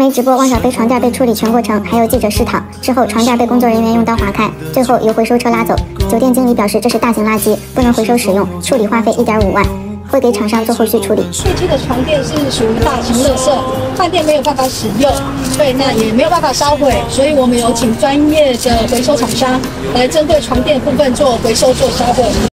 媒直播汪小菲床垫被处理全过程，还有记者试躺之后，床垫被工作人员用刀划开，最后由回收车拉走。酒店经理表示，这是大型垃圾，不能回收使用，处理花费1.5万，会给厂商做后续处理。 废弃的床垫是属于大型垃圾，饭店没有办法使用，对，那也没有办法烧毁，所以我们有请专业的回收厂商来针对床垫部分做回收做销毁。